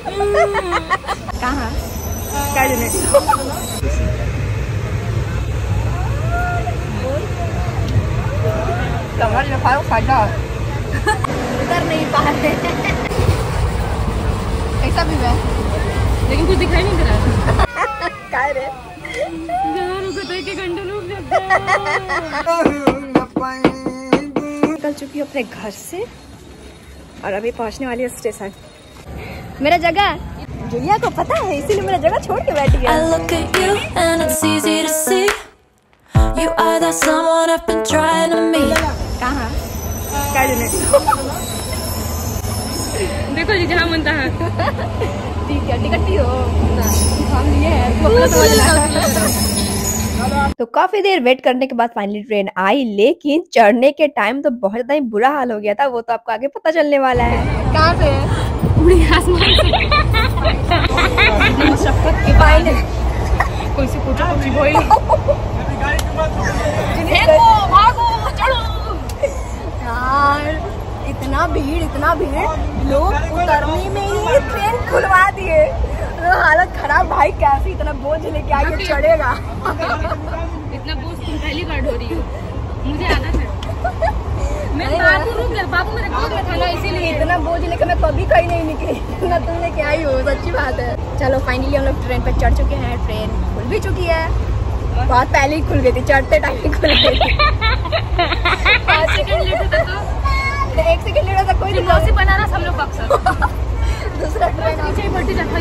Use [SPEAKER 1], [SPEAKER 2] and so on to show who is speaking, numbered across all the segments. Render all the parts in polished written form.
[SPEAKER 1] कहाँ क्या कमर में फायदा उतर नहीं पा रहे ऐसा भी है, लेकिन कुछ दिखाई नहीं दे रहा क्या रे निकल चुकी हूँ अपने घर से और अभी पहुँचने वाली है स्टेशन। मेरा जगह जुलिया को पता है, इसीलिए मेरा जगह छोड़ के बैठ गया। कहाँ क्या देखो जी जहाँ मनता है ठीक है, टिकट ही हो हम लिए हैं तो काफी देर वेट करने के बाद फाइनली ट्रेन आई, लेकिन चढ़ने के टाइम तो बहुत ज्यादा ही बुरा हाल हो गया था। वो तो आपको आगे पता चलने वाला है। कहाँ से उड़ी आसमान से कोई सी फोटो यार, इतना भीड़ लोग उतरने में ही ट्रेन खुलवा दिए। तो हालत खराब भाई, कैसे इतना बोझ लेके आगे चढ़ेगा।
[SPEAKER 2] इतना बोझ तुम पहली बार ढो रही हो, मुझे आदत है। मैं बाबू मेरे गोद में था ना, इसीलिए
[SPEAKER 1] इतना बोझ लेकर मैं कभी कहीं नहीं निकली ना, तुम लेके आई हो, सच्ची बात है। चलो फाइनली हम लोग ट्रेन पे चढ़ चुके हैं। ट्रेन खुल भी चुकी है, बहुत पहले ही खुल गई थी, चढ़ते टाइम ही खुल गई थी।
[SPEAKER 2] 5 सेकंड लेट होता तो
[SPEAKER 1] 1 सेकंड लेट होता कोई
[SPEAKER 2] नहीं बनाना हम लोग अक्सर
[SPEAKER 1] दूसरा ट्रेन
[SPEAKER 2] पीछे बढ़ती जा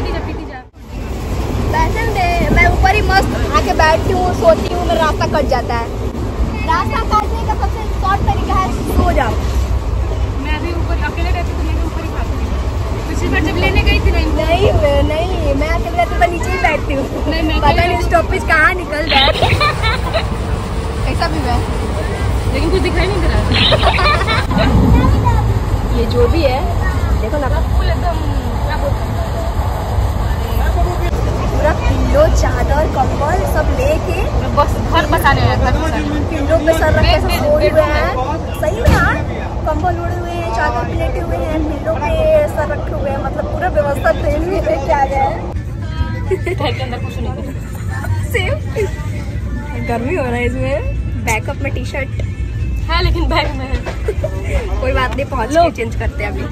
[SPEAKER 1] पैसन दे। मैं ऊपर ही मस्त आके बैठती हूँ, सोती हूँ, मेरा रास्ता कट जाता है। रास्ता काटने का सबसे शॉर्ट तरीका है सो जाओ।
[SPEAKER 2] मैं अभी ऊपर अकेले रहती तो मैंने ऊपर ही खाती हूँ। पिछली बार जब लेने गई थी
[SPEAKER 1] नहीं मैं अकेले रहती तो नीचे ही बैठती हूँ। पता नहीं स्टॉपेज कहाँ निकल जाए। ऐसा भी है,
[SPEAKER 2] लेकिन कुछ दिखाई नहीं दे रहा।
[SPEAKER 1] ये जो भी है देखो ना, पूरा पिल्लो चादर कंबल सब लेके
[SPEAKER 2] बस घर बसाने
[SPEAKER 1] पिल्लो पे सर रख के सब सोए हुए हैं। सही में यार, कंबल उड़े हुए हैं, चादर लेटे हुए हैं, पिल्लो पे सर रखे हुए हैं, मतलब पूरा व्यवस्था ट्रेन में लेके आ गया है।
[SPEAKER 2] घर के अंदर कुछ नहीं कर
[SPEAKER 1] सेम गर्मी हो रहा है इसमें। बैकअप में टी शर्ट
[SPEAKER 2] है लेकिन बैग में है।
[SPEAKER 1] कोई बात नहीं, पहुंच के चेंज करते हैं अभी।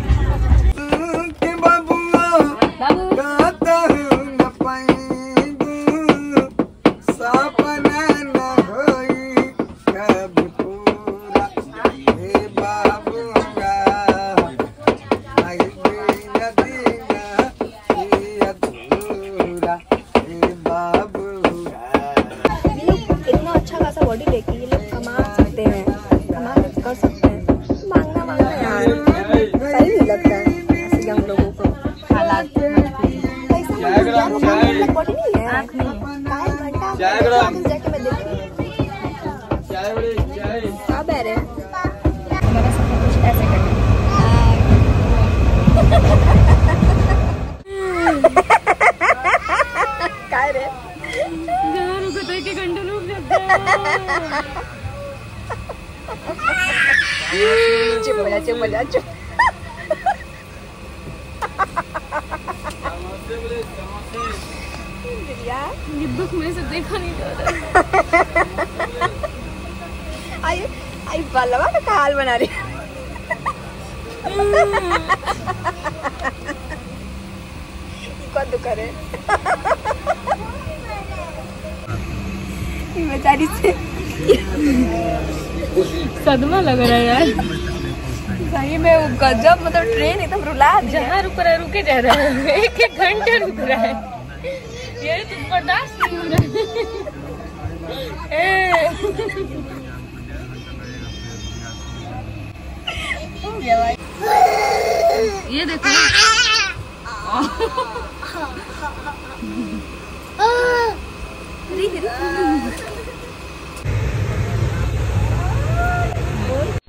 [SPEAKER 1] चुप
[SPEAKER 2] ये दुख में से देखा नहीं जा रहा।
[SPEAKER 1] आई बालवा का हाल बना रही। कौन दुख करे बेचारी से,
[SPEAKER 2] सदमा लग रहा है यार
[SPEAKER 1] सही में। गजब, मतलब ट्रेन एकदम रुला दिया।
[SPEAKER 2] जहाँ रुक रहा है रुके जा रहा है, 1-1 घंटे रुक रहा है। ये तो बर्दाश्त नहीं हो रहा है।
[SPEAKER 1] हो गया भाई,
[SPEAKER 2] ये देखो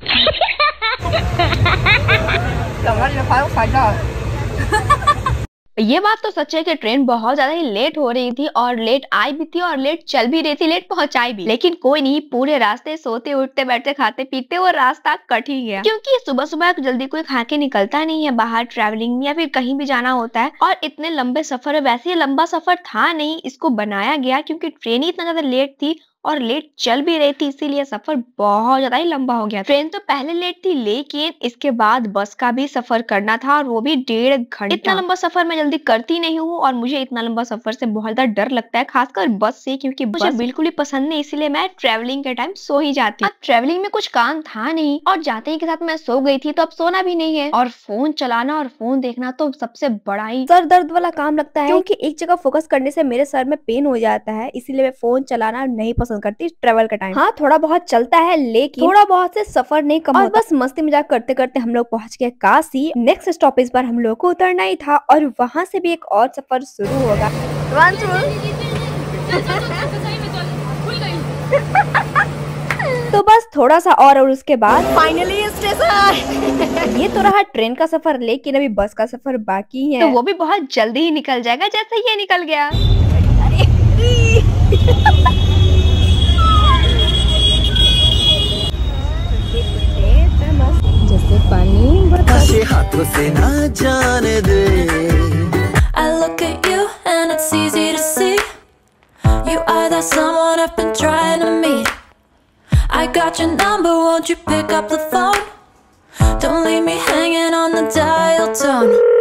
[SPEAKER 1] कमर में फायदा ये बात तो सच है कि ट्रेन बहुत ज्यादा ही लेट हो रही थी और लेट आई भी थी और लेट चल भी रही थी, लेट पहुंचाई भी। लेकिन कोई नहीं, पूरे रास्ते सोते उठते बैठते खाते पीते वो रास्ता कट ही गया, क्योंकि सुबह सुबह जल्दी कोई खा के निकलता नहीं है बाहर ट्रैवलिंग में या फिर कहीं भी जाना होता है। और इतने लंबे सफर है, वैसे ये लंबा सफर था नहीं, इसको बनाया गया क्योंकि ट्रेन ही इतना ज्यादा लेट थी और लेट चल भी रही थी, इसीलिए सफर बहुत ज्यादा ही लंबा हो गया। ट्रेन तो पहले लेट थी, लेकिन इसके बाद बस का भी सफर करना था और वो भी 1.5 घंटा। इतना लंबा सफर मैं जल्दी करती नहीं हूँ और मुझे इतना लंबा सफर से बहुत ज्यादा डर लगता है, खासकर बस से, क्योंकि मुझे बिल्कुल ही पसंद नहीं, इसीलिए मैं ट्रेवलिंग के टाइम सो ही जाती हूँ। ट्रेवलिंग में कुछ काम था नहीं और जाते ही के साथ मैं सो गई थी, तो अब सोना भी नहीं है। और फोन चलाना और फोन देखना तो सबसे बड़ा ही सर दर्द वाला काम लगता है, क्योंकि एक जगह फोकस करने से मेरे सर में पेन हो जाता है, इसीलिए मैं फोन चलाना नहीं पसंद करती ट्रेवल का टाइम। हाँ, थोड़ा बहुत चलता है, लेकिन थोड़ा बहुत से सफर नहीं कम होता। बस मस्ती मजाक करते करते हम लोग पहुंच गए काशी। नेक्स्ट स्टॉपेज पर हम लोग को उतरना ही था और वहां से भी एक और सफर शुरू होगा। तो बस थोड़ा सा और उसके बाद फाइनली स्टेशन। ये तो रहा ट्रेन का सफर, लेकिन अभी बस का सफर बाकी है, तो वो भी बहुत जल्दी ही निकल जाएगा, जैसे ये निकल गया। जैसे पानी से हाथों से ना जाने दे।
[SPEAKER 3] I look at you and it's easy to see you are the someone I've been trying to meet. I got your number, won't you pick up the phone? Don't leave me hanging on the dial tone.